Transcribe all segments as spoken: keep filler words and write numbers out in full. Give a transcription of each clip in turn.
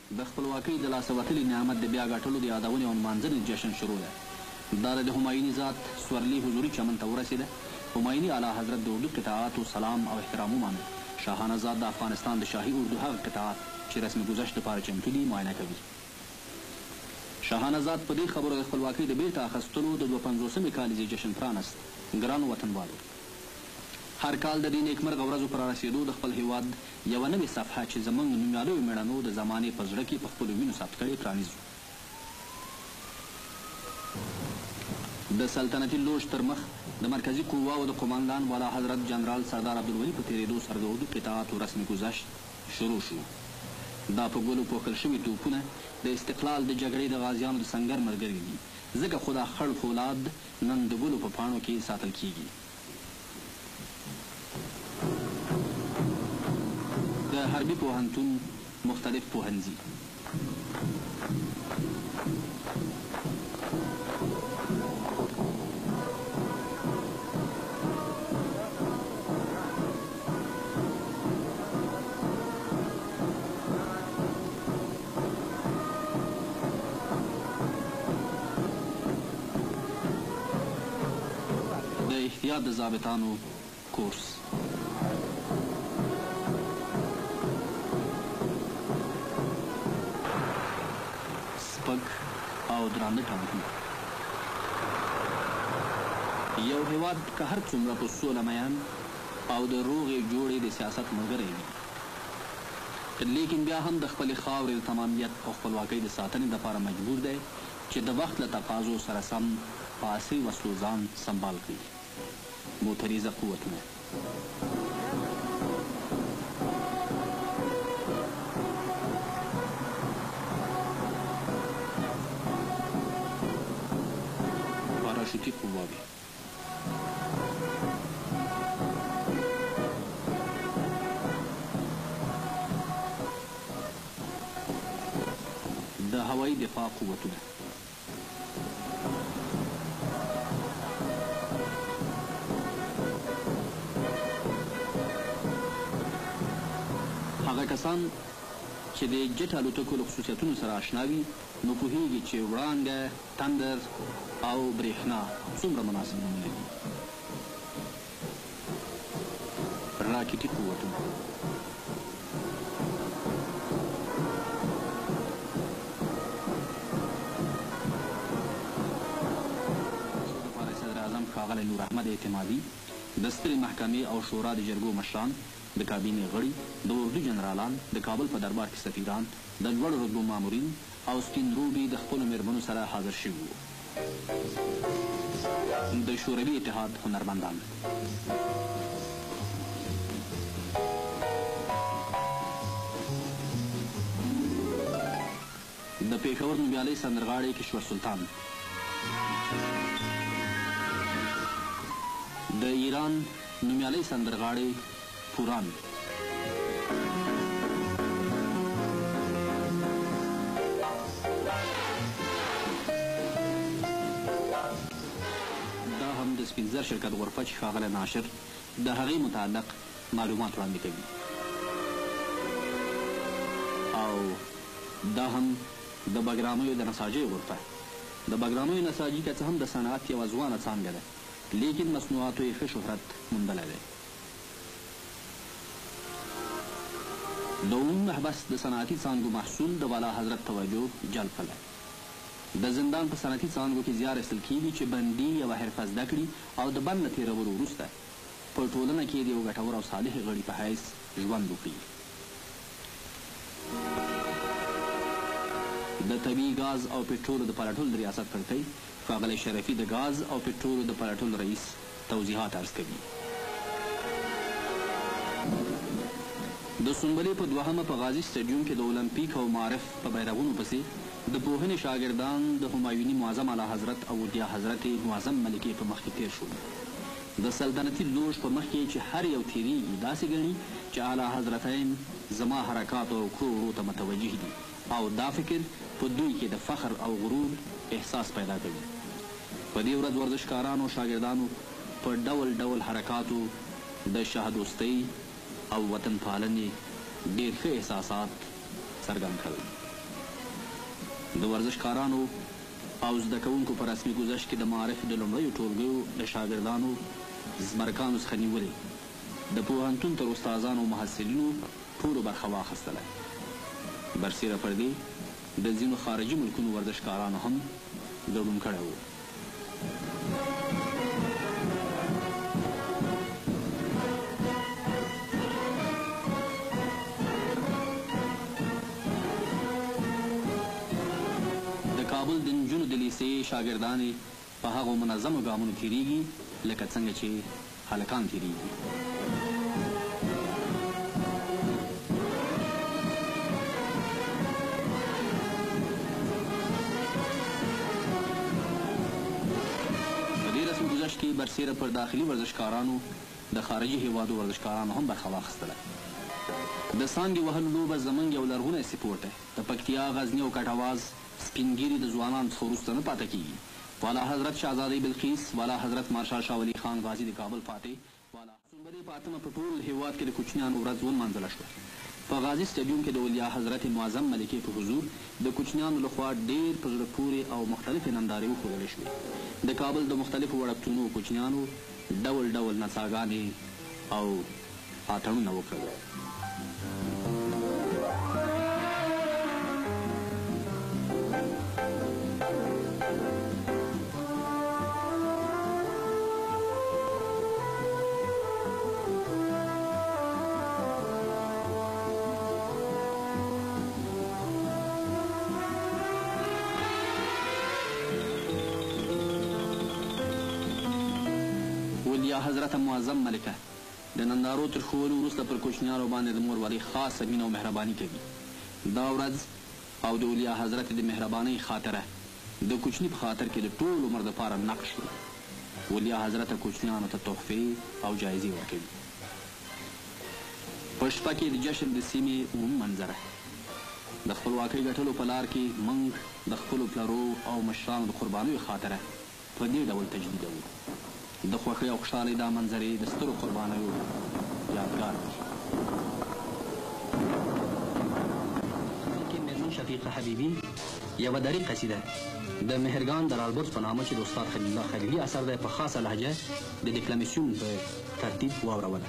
د خپلواکۍ د لاسه وتلي نعمت د بیا ګټلو د یادونې او نمانځنې جشن شروع ده. دا د همایوني ذات سورلي حضوري چمن ته ورسېده. همایوني اعلی حضرت د اردو قطاعاتو سلام او احترام ومانه. شاهانه ذات د افغانستان د شاهي اردو هغه قطاعات چې رسمي ګذشت لپاره چمتو دي معاینه کوي. شاهانه ذات په دې خبرو د خپلواکۍ د بیرته اخیستلو د دوه پنځوسمې کالیزې جشن پرانست. ګرانو وطنوالو، هر کال د دې نیکمرغه ورځو په رارسېدو د خپل هیواد یوه نوې صفحه چې زموږ نومیالیو مېړنو د زمانې په زړه کې په خپلو وینو ثبت کړې پرانیزو. د سلطنتي لوژ تر مخ د مرکزي قواو د قماندان والا حضرت جنرال سردار عبدالولي په تېرېدو سره د اردو قطاعاتو رسمي ګذشت شروع شو. دا په ګلو پوښل شوي توپونه د استقلال د جګړې د غازیانو د سنګر ملګري دي، ځکه خو دا خړ فولاد نن د ګلو په پاڼو کې ساتل کیږي. د حربي پوهنتون مختلف پوهنځي د احتیاط د ضابطانو کورس. سپک او درانده ټانکونه. یو هیواد که هر څومره په سوله میان او د روغې جوړې د سیاست ملګری وي، لیکن بیا هم د خپلې خاورې د تمامیت او خپلواکۍ د ساتنې دپاره مجبور دی چې د وخت له تقاضو سره سم په عصري وسلو ځان سنبال کړي. موتریزه قوتونه پاراشوتي قواوې د هوایي دفاع قوتونه هغه کسان چې د جټ الوتکو له خصوصیتونو سره اشنا وي نو پوهېږي چې وړانګه، تندر او برېښنا څومره مناسب نومونه دي. راکټي قوتونه دپاره صدر اعظم ښاغلی نور احمد اعتمادي، د سترې محکمې او شورا د جرګو مشران، د کابینې غړي، د اردو جنرالان، د کابل په دربار کې سفیران، د لوړو رتبو مامورین او سپین روبي د خپلو مېرمنو سره حاضر شوي وو. د شوروي اتحاد هنرمندان د پېښور نومیالی سندرغاړی کشور سلطان، د ایران نومیالی سندرغاړی پوران، دا هم د سپین زر شرکت غرفه چې ښاغلی ناشر د هغې متعلق معلومات وړاندې کوي، او دا هم د بګرامیو د نساجۍ غرفه. د بګرامیو نساجي که څه هم د صنعت یوه ځوانه څانګه ده، لیکن مصنوعاتو یې ښه شهرت موندلی دی. د عمومي محبس د صنعتي څانګو محصول د والا حضرت توجه جلب کړی. د زندان په صنعتي څانګو کې زیار ایستل کېږي چې بندي یوه حرفه زده کړي او د بند له تېرولو وروسته په ټولنه کې د یو ګټور او صالح غړي په حیث ژوند وکړي. د طبیعي ګاز او پټرولو د پلټلو د ریاست کړکۍ ښاغلی شرفي د ګاز او پټرولو د پلټلو رئیس توضیحات عرض کوي. د سنبلې په دوهمه په غازي سټیډیوم کې د اولمپیک او معارف په بیرغونو پسې د پوهنې شاګردان د همایوني معظم اعلی حضرت او اولیا حضرت معظم ملکې په مخ کې تیر شول. د سلطنتي لوژ په مخ کې چې هر یو تیریږي داسې ګڼي چې اعلی حضرتین زما حرکاتو او کړو وړو ته متوجه دي او دا فکر په دوی کې د فخر او غرور احساس پیدا کوي. په دې ورځ ورزشکارانو او شاګردانو په ډول ډول حرکاتو د شاهدوستۍ او وطن پالنې ډېر ښه احساسات څرګند کړل. د ورزشکارانو او زده کوونکو په رسمي ګذشت کې د معارف د لومړیو ټولګیو د شاګردانو زمرکانو څخه نیولې د پوهنتون تر استادانو او محصلینو ټولو برخه واخیستله. برسیره پر دې د ځینو خارجي ملکونو ورزشکارانو هم ګډون کړی و. د کابل د نجونو د لیسې شاګردانې په هغو منظمو ګامونو تېرېږي لکه څنګه چې هلکان تېرېږي. په دې رسم ګذشت کې برسیره پر داخلي ورزشکارانو د خارجي هیوادو ورزشکارانو هم برخه واخیستله. د څانګې وهلو لوبه زموږ یو لرغونی سپورټ دی. د پکتیا، غزني او کټواز سپینګیري د ځوانانو څخه وروسته نه پاته کېږي. والا حضرت شهزادی بلقیس، والا حضرت مارشال شاه ولی خان غازي د کابل فاتح، والا سنبرې په اتمه په ټول هېواد کې د کوچنیانو ورځ ونمانځله شوه. په غازي سټیډیوم کې د ولیا حضرت معظم ملکې په حضور د کوچنیانو لخوا ډېر په زړه پورې او مختلفې نندارې وښودلې شوې. د کابل د مختلفو وړکتونو کوچنیانو ډول ډول نڅاګانې او اتڼونه وکړل. ولیا حضرت معظم ملکه د نندارو تر ښوولو وروسته پر کوچنیانو باندې د مور ولي خاصه مینه او مهرباني کوي. دا ورځ او د ولیا حضرت د مهربانۍ خاطره د کوچني په خاطر کې د ټول عمر دپاره نقش وي. ولیا حضرت کوچنیانو ته تحفې او جایزې ورکوي. په شپه کې د جشن د سیمې عمومي منظره د خپلواکۍ ګټلو په لار کې موږ د خپلو پلرو او مشرانو د قربانیو خاطره په دې ډول تجدیدوو. د خوښۍ او خوشحالۍ دا منظرې د سترو قربانیو یادګار دي. کې میرمن شفیقه حبیبي یوه دري قصیده د مهرګان د رالبرز په نامه چې د استاد خلیل الله خلیلي اثر دی په خاصه لهجه د ډیکلمیسیون په ترتیب واوروله.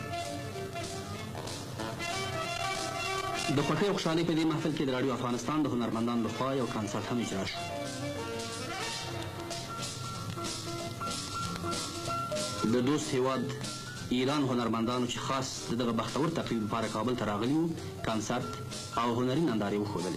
د خوښۍ او خوشحالۍ په دې محفل کې د راډیو افغانستان د هنرمندانو لخوا یو کنسرت هم اجرا شو. د دوست هیواد ایران هنرمندانو چې خاص د دغه بختور تقریب لپاره کابل ته راغلي وو کنسرت او هنري نندارې وښودلې.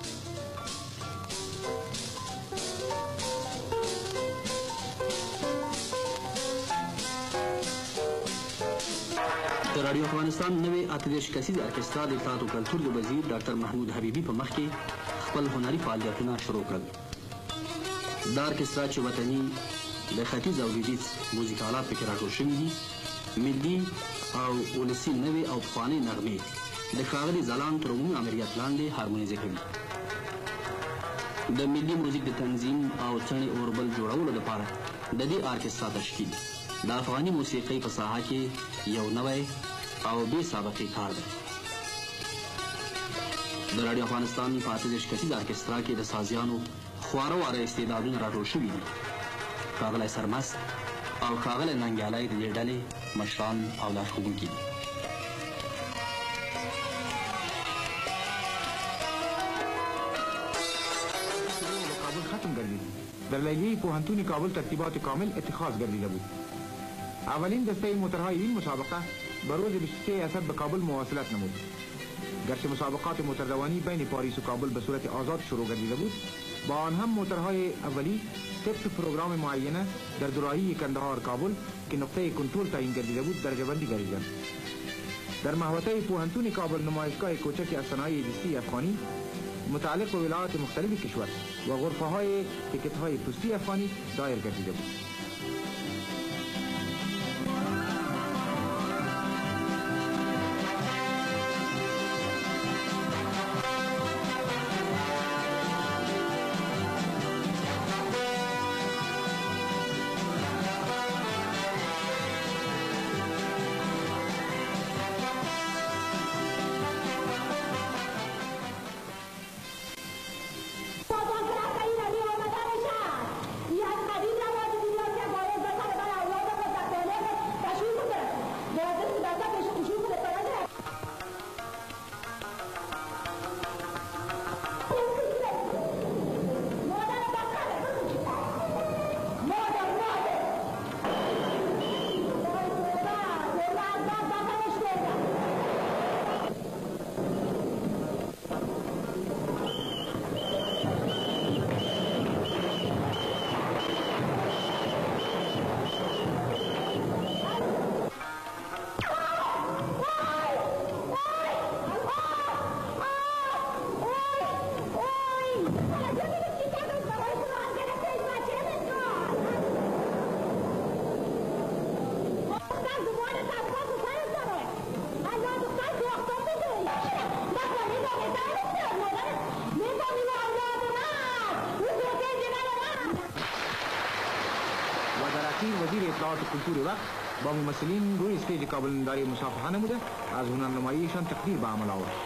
د راډیو افغانستان نوې اته دېرش کسیزه ارکسترا د اطلاعات او کلتور د وزیر ډاکټر محمود حبیبي په مخ کې خپل هنري فعالیتونه شروع کړل. دا ارکسترا چې وطني د ختیځ او لویدیځ موزیک آلات پکې راټول شوي دي، ملي او ولسي نوې او پخوانۍ نغمې د ښاغلي ځلاند تر عمومي امریت لاندې هارمونیزه کوي. د ملي موزیک د تنظیم او څڼې اوربل جوړولو لپاره د دې ارکسترا تشکیل د افغاني موسیقۍ په ساحه کې یو نوی او بې سابقې کار دی. د راډیو افغانستان په اته دېرش کسیزه ارکسترا کې د سازیانو خواره واره استعدادونه راټول شوي دي. ښاغلی سرمست او ښاغلی ننګیالی د دې ډلې مشران او لارښوونکي دي. کابل ختم گردید. در لیلیه پوهنتون کابل ترتیبات کامل اتخاذ گردیده بود. اولین دسته موترهای این مسابقه به روز بیست و سه اسد به کابل مواصلت نمود. گرچه مسابقات موتردوانی بین پاریس و کابل به صورت آزاد شروع گردیده بود، با آن هم موترهای اولی طبق پروگرام معینه در دوراهی کندهار کابل که نقطه کنترل تعیین گردیده بود درجه بندی گردیدند. در محوطه پوهنتون کابل نمایشگاه کوچک از صنایع دستی افغانی متعلق به ولایات مختلف کشور و غرفه های تکت های پستی افغانی دایر گردیده بود. تئاتر کلتور وقت با ممثلین روی استیج کابل نمداری مصافحه نموده از هنرنماییشان تقدیر به عمل آورد.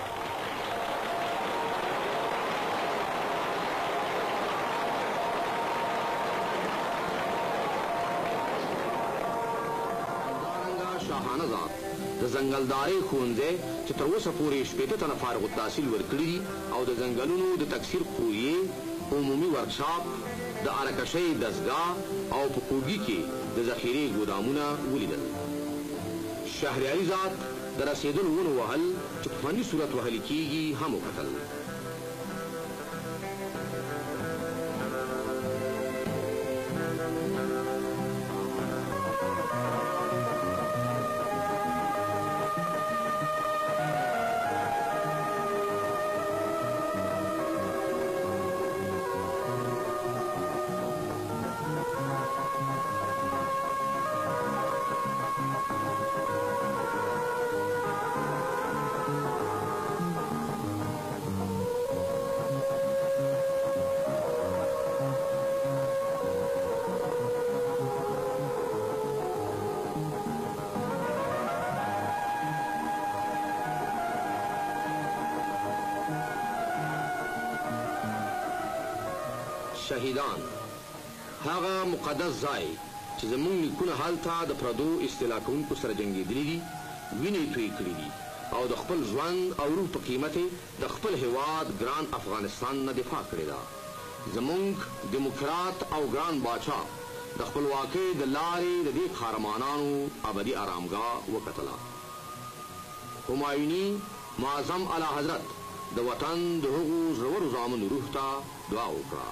شاهانه ذات د ځنګلدارۍ ښوونځی چې تر اوسه پورې شپېته تنه فارغ التحصیل ورکړي دي او د ځنګلونو د تکثیر قوریې عمومي ورکشاپ د ارکشۍ دستګاه او په کوګي کې د ذخیرې ګودامونه ولیدل. شهریاري ذات د رسېدلو ونو وهل چې په فني صورت وهلي کېږي هم وکتل. شهیدان هغه مقدس ځای چې زموږ نیکونه هلته د پردو اصطلاح کوونکو سره جنګېدلي دي، وینې تویې کړي دي او د خپل ژوند او روح په قیمت د خپل هیواد ګران افغانستان نه دفاع کړې ده. زموږ دیموکرات او ګران باچا د خپلواکۍ د لارې د دې قهرمانانو ابدي ارامګاه وکتله. همایوني معظم اعلی حضرت د وطن د هغو زړورو زامنو روح ته دعا وکړه.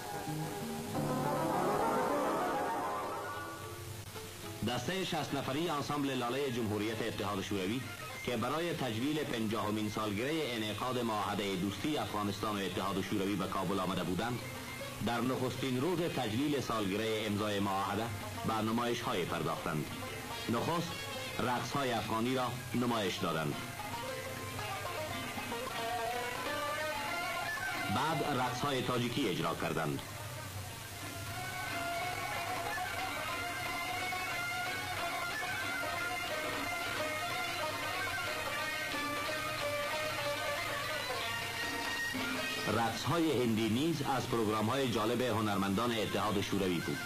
دسته شصت نفری انسامبل لاله جمهوریت اتحاد شوروی که برای تجلیل پنجاهمین سالگره انعقاد معاهده دوستی افغانستان و اتحاد شوروی به کابل آمده بودند، در نخستین روز تجلیل سالگره امضای معاهده به نمایش‌های پرداختند. نخست رقص‌های افغانی را نمایش دادند. بعد رقص‌های تاجیکی اجرا کردند. رقص‌های هندی نیز از پروگرام‌های جالب هنرمندان اتحاد شوروی بود.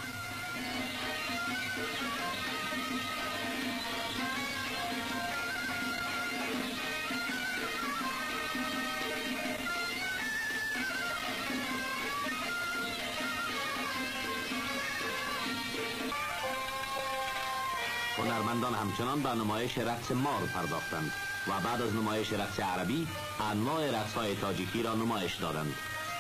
هنرمندان همچنان به نمایش رقص مار پرداختند و بعد از نمایش رقص عربی انواع رقص‌های تاجیکی را نمایش دادند.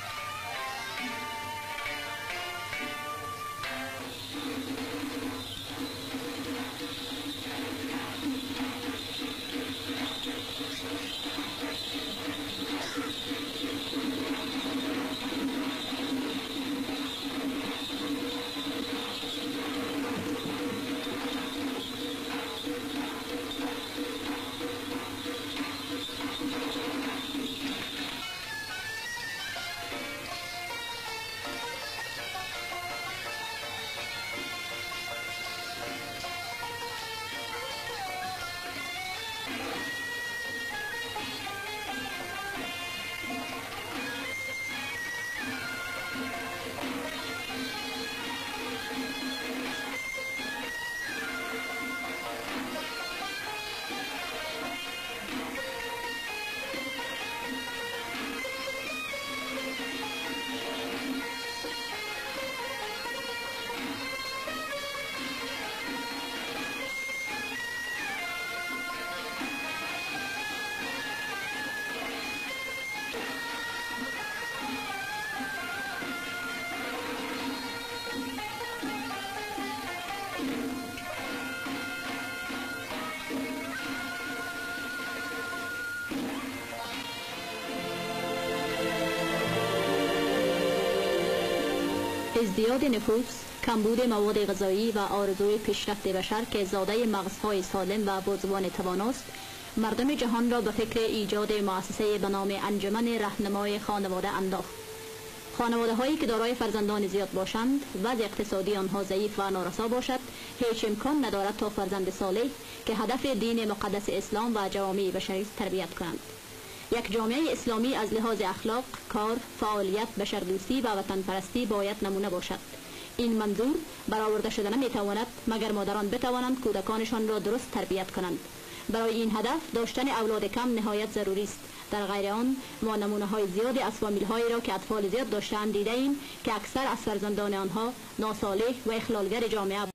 ازدیاد نفوس، کمبود مواد غذایی و آرزوی پیشرفت بشر که زاده مغزهای سالم و بازوان تواناست، مردم جهان را به فکر ایجاد مؤسسه به نام انجمن راهنمای خانواده انداخت. خانواده هایی که دارای فرزندان زیاد باشند، وضع اقتصادی آنها ضعیف و نارسا باشد هیچ امکان ندارد تا فرزند صالح که هدف دین مقدس اسلام و جوامع بشری تربیت کنند. یک جامعه اسلامی از لحاظ اخلاق، کار، فعالیت، بشردوستی و وطن پرستی باید نمونه باشد. این منظور برآورده شده نمیتواند مگر مادران بتوانند کودکانشان را درست تربیت کنند. برای این هدف داشتن اولاد کم نهایت ضروری است. در غیر آن ما نمونه های زیادی از فامیل هایی را که اطفال زیاد داشتند دیده ایم که اکثر از فرزندان آنها ناصالح و اخلالگر جامعه